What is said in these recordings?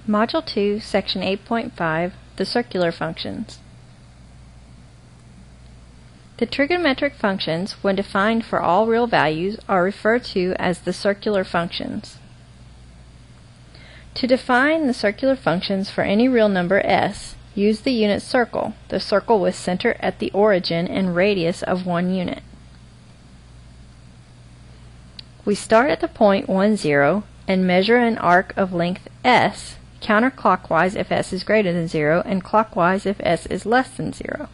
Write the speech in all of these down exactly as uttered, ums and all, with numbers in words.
Module two, Section eight point five, the circular functions. The trigonometric functions, when defined for all real values, are referred to as the circular functions. To define the circular functions for any real number s, use the unit circle, the circle with center at the origin and radius of one unit. We start at the point one, zero and measure an arc of length s, counterclockwise if s is greater than zero and clockwise if s is less than zero.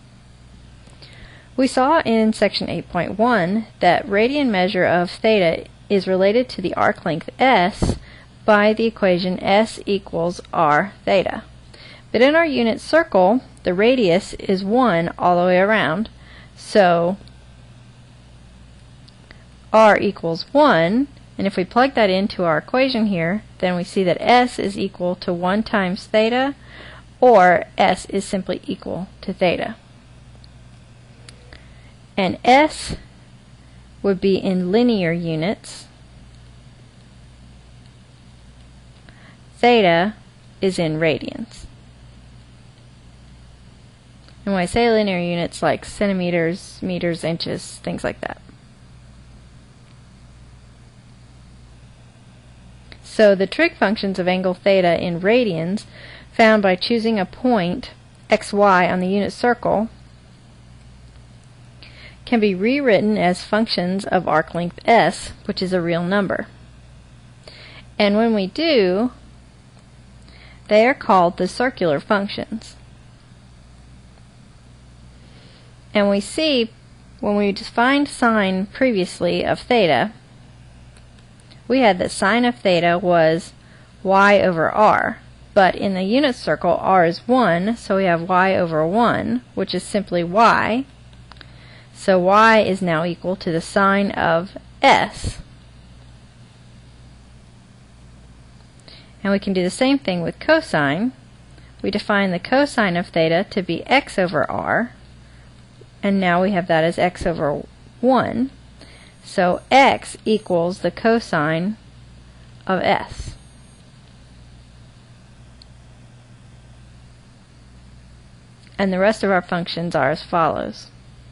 We saw in section eight point one that radian measure of theta is related to the arc length s by the equation s equals r theta. But in our unit circle, the radius is one all the way around, so r equals one, and if we plug that into our equation here, then we see that s is equal to one times theta, or s is simply equal to theta. And s would be in linear units. Theta is in radians. And when I say linear units, like centimeters, meters, inches, things like that. So the trig functions of angle theta in radians, found by choosing a point xy on the unit circle, can be rewritten as functions of arc length s, which is a real number. And when we do, they are called the circular functions. And we see, when we defined sine previously of theta, we had that sine of theta was y over r, but in the unit circle r is one, so we have y over one, which is simply y. So y is now equal to the sine of s. And we can do the same thing with cosine. We define the cosine of theta to be x over r, and now we have that as x over one. So x equals the cosine of s. And the rest of our functions are as follows.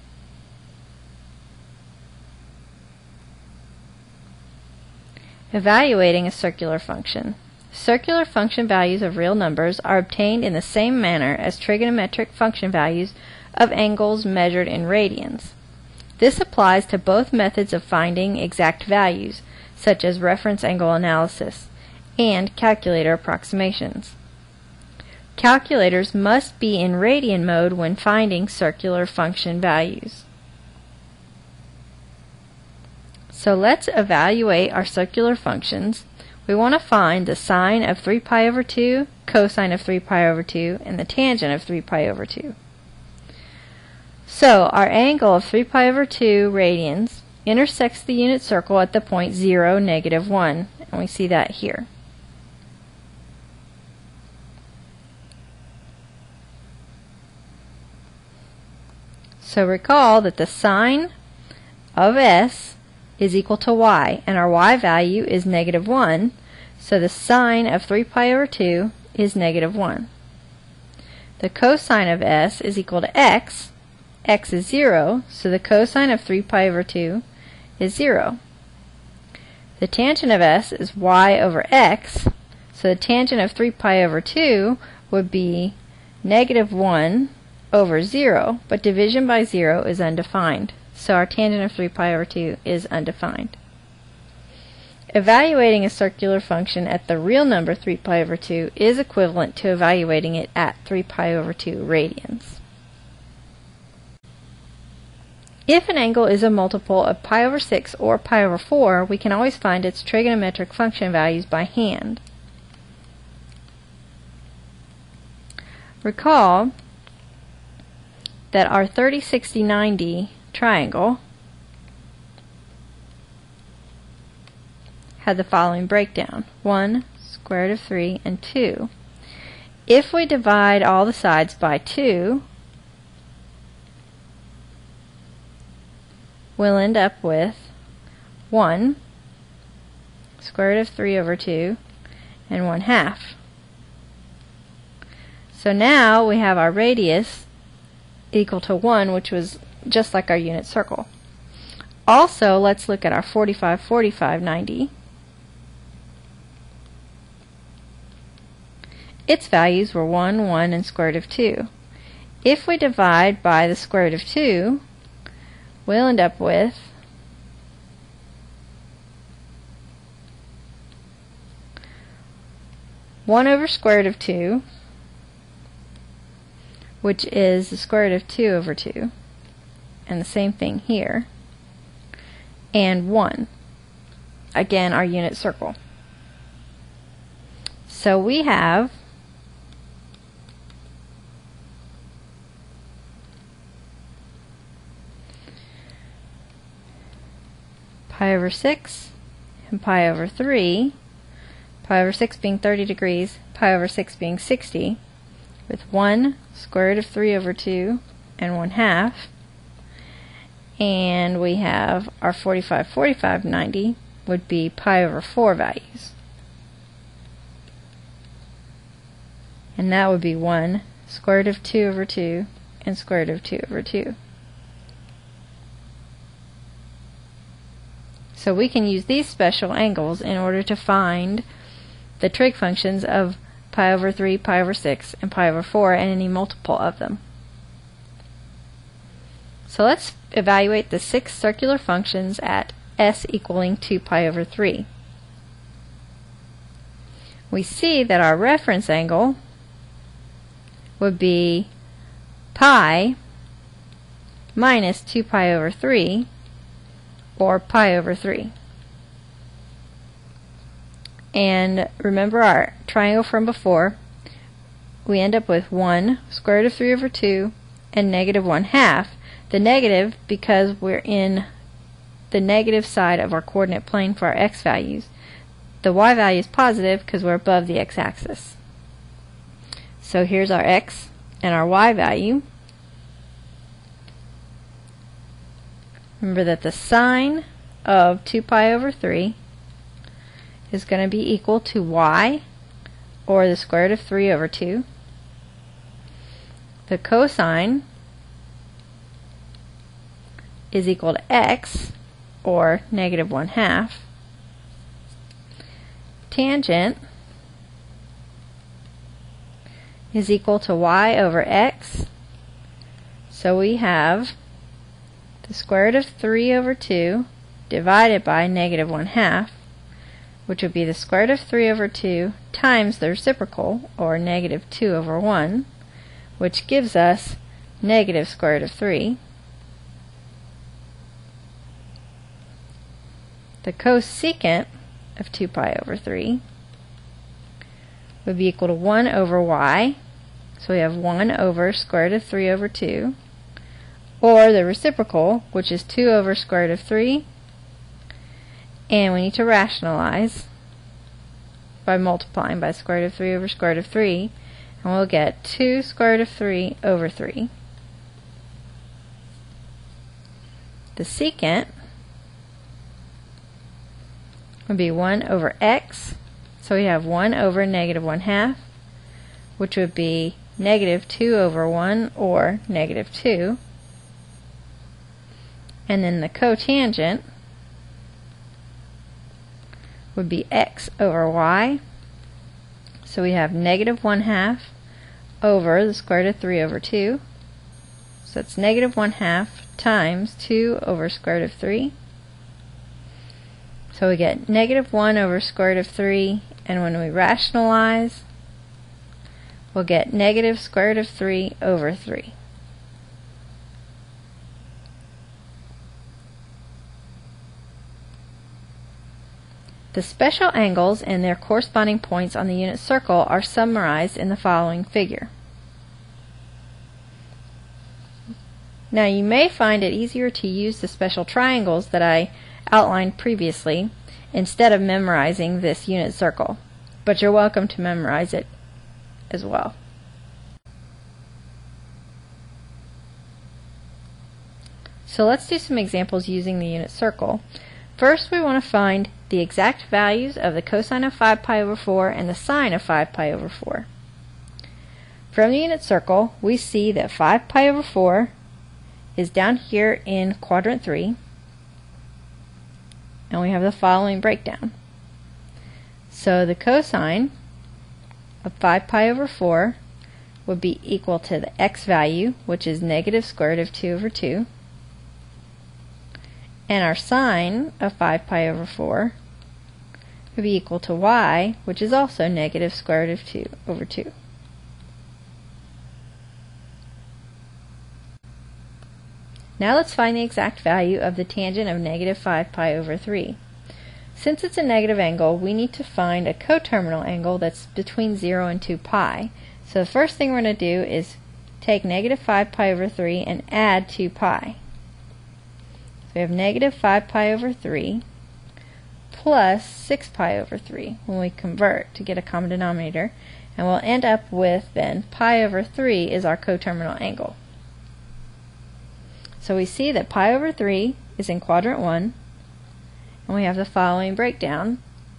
Evaluating a circular function. Circular function values of real numbers are obtained in the same manner as trigonometric function values of angles measured in radians. This applies to both methods of finding exact values, such as reference angle analysis, and calculator approximations. Calculators must be in radian mode when finding circular function values. So let's evaluate our circular functions. We want to find the sine of three pi over two, cosine of three pi over two, and the tangent of three pi over two. So our angle of three pi over two radians intersects the unit circle at the point zero, negative one, and we see that here. So recall that the sine of s is equal to y, and our y value is negative one, so the sine of three pi over two is negative one. The cosine of s is equal to x. X is zero, so the cosine of three pi over two is zero. The tangent of s is y over x, so the tangent of three pi over two would be negative one over zero, but division by zero is undefined, so our tangent of three pi over two is undefined. Evaluating a circular function at the real number three pi over two is equivalent to evaluating it at three pi over two radians. If an angle is a multiple of pi over six or pi over four, we can always find its trigonometric function values by hand. Recall that our thirty, sixty, ninety triangle had the following breakdown: one, square root of three, and two. If we divide all the sides by two, we'll end up with one, square root of three over two, and one half. So now we have our radius equal to one, which was just like our unit circle. Also, let's look at our forty-five, forty-five, ninety. Its values were one, one, and square root of two. If we divide by the square root of two, we'll end up with one over square root of two, which is the square root of two over two, and the same thing here, and one, again our unit circle. So we have pi over six and pi over three, pi over six being thirty degrees, pi over six being sixty, with one square root of three over two and one half. And we have our forty-five, forty-five, ninety would be pi over four values. And that would be one square root of two over two and square root of two over two. So we can use these special angles in order to find the trig functions of pi over three, pi over six, and pi over four, and any multiple of them. So let's evaluate the six circular functions at s equaling two pi over three. We see that our reference angle would be pi minus two pi over three, or pi over three. And remember our triangle from before, we end up with one square root of three over two and negative one half. The negative because we're in the negative side of our coordinate plane for our x values. The y value is positive because we're above the x-axis. So here's our x and our y value. Remember that the sine of two pi over three is going to be equal to y, or the square root of three over two. The cosine is equal to x, or negative one half. Tangent is equal to y over x. So we have the square root of three over two divided by negative one half, which would be the square root of three over two times the reciprocal, or negative two over one, which gives us negative square root of three. The cosecant of two pi over three would be equal to one over y, so we have one over square root of three over two, or the reciprocal, which is two over square root of three, and we need to rationalize by multiplying by square root of three over square root of three, and we'll get two square root of three over three. The secant would be one over x, so we have one over negative one half, which would be negative two over one, or negative two. And then the cotangent would be x over y, so we have negative one half over the square root of three over two, so that's negative one half times two over square root of three. So we get negative one over square root of three, and when we rationalize, we'll get negative square root of three over three. The special angles and their corresponding points on the unit circle are summarized in the following figure. Now you may find it easier to use the special triangles that I outlined previously instead of memorizing this unit circle, but you're welcome to memorize it as well. So let's do some examples using the unit circle. First, we want to find the exact values of the cosine of five pi over four and the sine of five pi over four. From the unit circle, we see that five pi over four is down here in quadrant three, and we have the following breakdown. So the cosine of five pi over four would be equal to the x value, which is negative square root of two over two, and our sine of five pi over four would be equal to y, which is also negative square root of two over two. Now let's find the exact value of the tangent of negative five pi over three. Since it's a negative angle, we need to find a coterminal angle that's between zero and two pi. So the first thing we're going to do is take negative five pi over three and add two pi. So we have negative five pi over three plus six pi over three when we convert to get a common denominator, and we'll end up with then pi over three is our coterminal angle. So we see that pi over three is in quadrant one, and we have the following breakdown.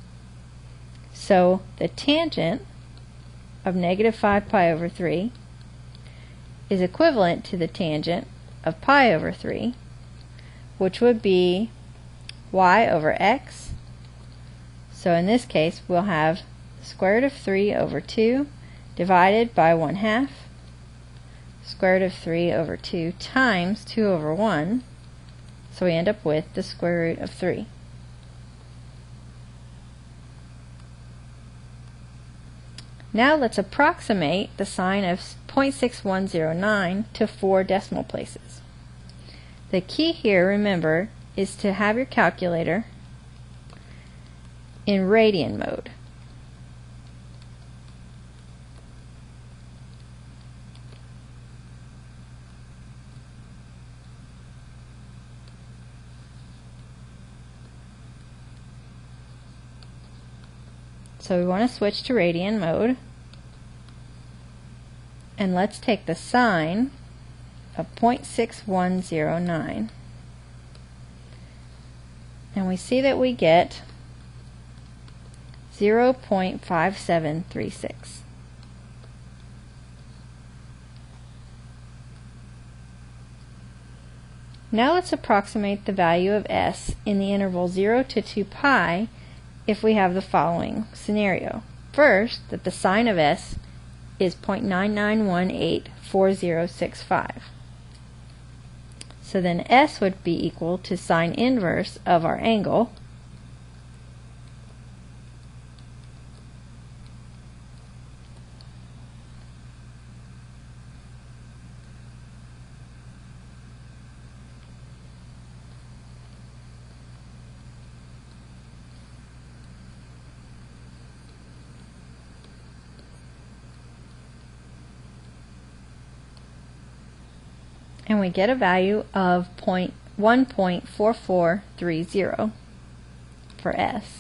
So the tangent of negative five pi over three is equivalent to the tangent of pi over three, which would be y over x. So in this case, we'll have the square root of three over two divided by one half, square root of three over two times two over one, so we end up with the square root of three. Now let's approximate the sign of zero point six one zero nine to four decimal places. The key here, remember, is to have your calculator in radian mode. So we want to switch to radian mode, and let's take the sine of zero point six one zero nine, and we see that we get zero point five seven three six. Now let's approximate the value of s in the interval zero to two pi if we have the following scenario. First, that the sine of s is zero point nine nine one eight four zero six five. So then s would be equal to sine inverse of our angle, and we get a value of one point four four three zero for s.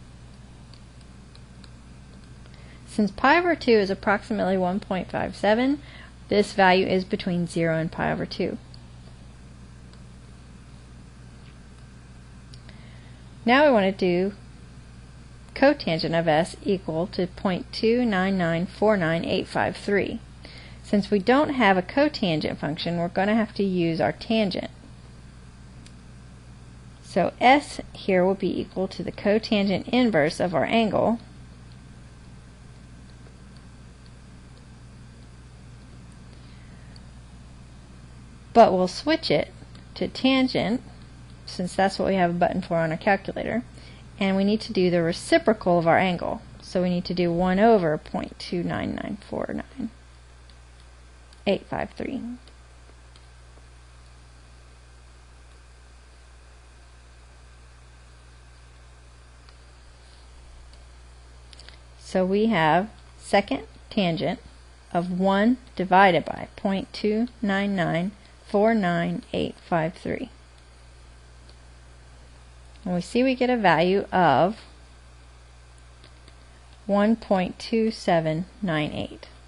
Since pi over two is approximately one point five seven, this value is between zero and pi over two. Now we want to do cotangent of s equal to zero point two nine nine four nine eight five three. Since we don't have a cotangent function, we're going to have to use our tangent. So s here will be equal to the cotangent inverse of our angle, but we'll switch it to tangent, since that's what we have a button for on our calculator, and we need to do the reciprocal of our angle. So we need to do one over zero point two nine nine four nine eight five three. So we have second tangent of one divided by zero point two nine nine four nine eight five three. And we see we get a value of one point two seven nine eight.